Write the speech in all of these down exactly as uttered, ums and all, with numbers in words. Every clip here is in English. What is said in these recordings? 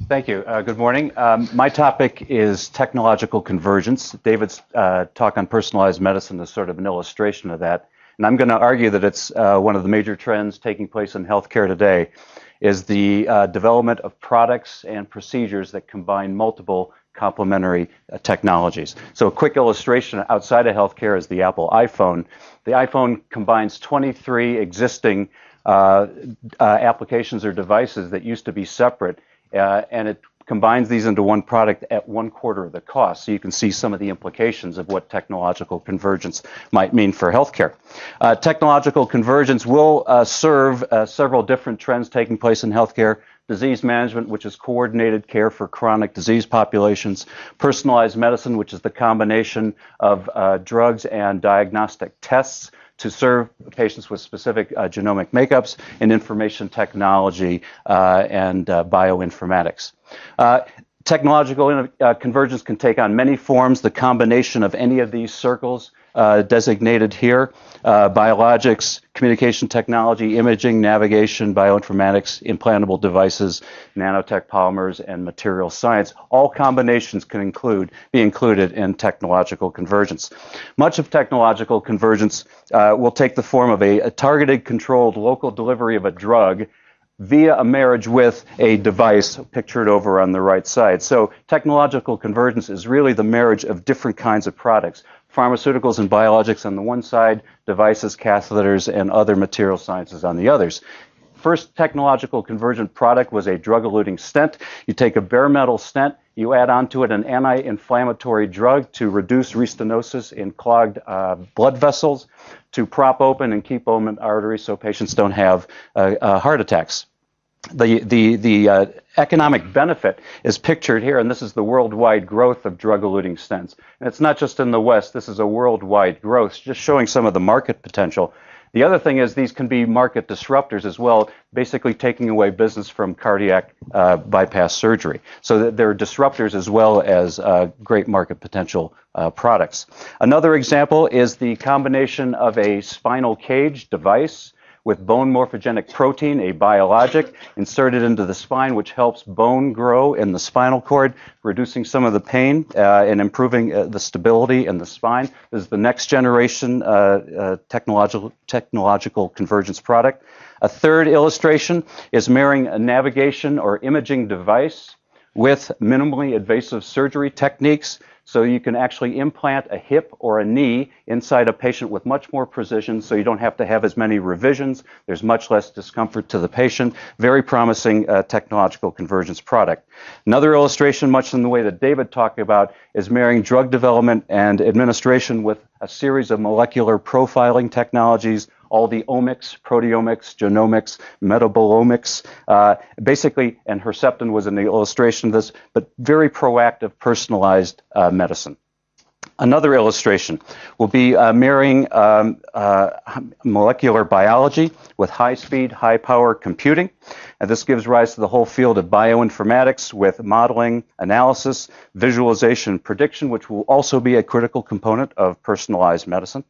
Thank you. Uh, good morning. Um, my topic is technological convergence. David's uh, talk on personalized medicine is sort of an illustration of that. And I'm going to argue that it's uh, one of the major trends taking place in healthcare today is the uh, development of products and procedures that combine multiple complementary uh, technologies. So a quick illustration outside of healthcare is the Apple iPhone. The iPhone combines twenty-three existing uh, uh, applications or devices that used to be separate. Uh, and it combines these into one product at one quarter of the cost. So you can see some of the implications of what technological convergence might mean for healthcare. Uh, technological convergence will uh, serve uh, several different trends taking place in healthcare. Disease management, which is coordinated care for chronic disease populations. Personalized medicine, which is the combination of uh, drugs and diagnostic tests to serve patients with specific uh, genomic makeups, and information technology uh, and uh, bioinformatics. Uh, technological uh, convergence can take on many forms. The combination of any of these circles uh, designated here, uh, biologics, communication technology, imaging, navigation, bioinformatics, implantable devices, nanotech polymers, and material science. All combinations can include be included in technological convergence. Much of technological convergence uh, will take the form of a, a targeted, controlled, local delivery of a drug via a marriage with a device pictured over on the right side. So technological convergence is really the marriage of different kinds of products. Pharmaceuticals and biologics on the one side, devices, catheters, and other material sciences on the others. First technological convergent product was a drug-eluting stent. You take a bare metal stent, you add onto it an anti-inflammatory drug to reduce restenosis in clogged uh, blood vessels, to prop open and keep open arteries so patients don't have uh, uh, heart attacks. The, the, the uh, economic benefit is pictured here, and this is the worldwide growth of drug-eluting stents. And it's not just in the West, this is a worldwide growth, just showing some of the market potential. The other thing is these can be market disruptors as well, basically taking away business from cardiac uh, bypass surgery. So that they're disruptors as well as uh, great market potential uh, products. Another example is the combination of a spinal cage device with bone morphogenic protein, a biologic, inserted into the spine, which helps bone grow in the spinal cord, reducing some of the pain uh, and improving uh, the stability in the spine. This is the next generation uh, uh, technological, technological convergence product. A third illustration is marrying a navigation or imaging device with minimally invasive surgery techniques. So you can actually implant a hip or a knee inside a patient with much more precision, so you don't have to have as many revisions. There's much less discomfort to the patient. Very promising uh, technological convergence product. Another illustration, much in the way that David talked about, is marrying drug development and administration with a series of molecular profiling technologies, all the omics, proteomics, genomics, metabolomics, uh, basically, and Herceptin was an illustration of this, but very proactive, personalized uh, medicine. Another illustration will be uh, marrying um, uh, molecular biology with high-speed, high-power computing. And this gives rise to the whole field of bioinformatics with modeling, analysis, visualization, and prediction, which will also be a critical component of personalized medicine.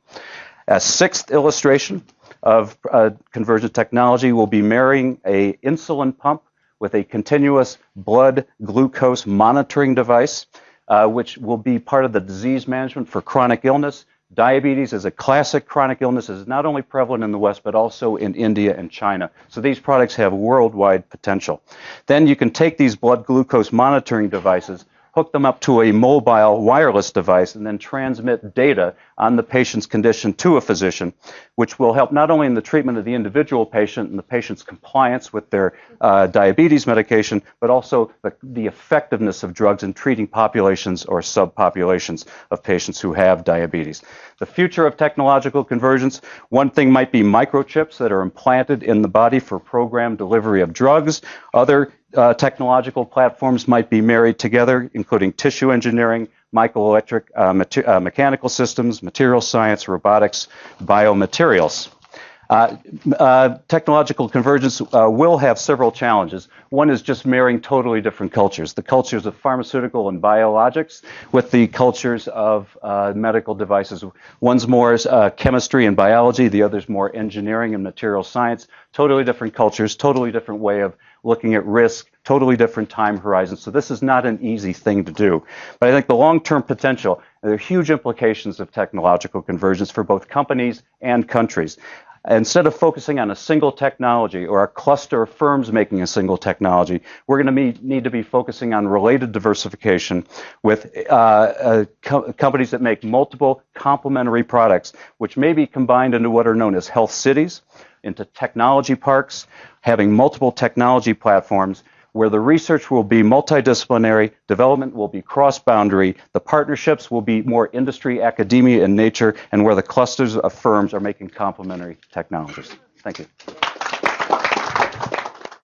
A sixth illustration of uh, convergent technology will be marrying an insulin pump with a continuous blood glucose monitoring device, uh, which will be part of the disease management for chronic illness. Diabetes is a classic chronic illness. It is not only prevalent in the West, but also in India and China. So these products have worldwide potential. Then you can take these blood glucose monitoring devices, hook them up to a mobile wireless device, and then transmit data on the patient's condition to a physician, which will help not only in the treatment of the individual patient and the patient's compliance with their uh, diabetes medication, but also the, the effectiveness of drugs in treating populations or subpopulations of patients who have diabetes. The future of technological convergence, one thing might be microchips that are implanted in the body for programmed delivery of drugs. Other Uh, technological platforms might be married together, including tissue engineering, microelectric, uh, uh, mechanical systems, material science, robotics, biomaterials. Uh, uh, technological convergence uh, will have several challenges. One is just marrying totally different cultures, the cultures of pharmaceutical and biologics with the cultures of uh, medical devices. One's more uh, chemistry and biology, the other's more engineering and material science. Totally different cultures, totally different way of looking at risk, totally different time horizons. So this is not an easy thing to do. But I think the long-term potential, there are huge implications of technological convergence for both companies and countries. Instead of focusing on a single technology or a cluster of firms making a single technology, we're going to need to be focusing on related diversification with uh, uh, co companies that make multiple complementary products, which may be combined into what are known as health cities, into technology parks, having multiple technology platforms, where the research will be multidisciplinary, development will be cross-boundary, the partnerships will be more industry, academia in nature, and where the clusters of firms are making complementary technologies. Thank you.